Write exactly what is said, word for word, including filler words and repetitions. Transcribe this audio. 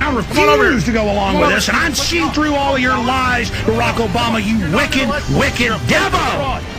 I refuse to go along with this, and I'm seeing through all of your lies, Barack Obama, you wicked, wicked devil!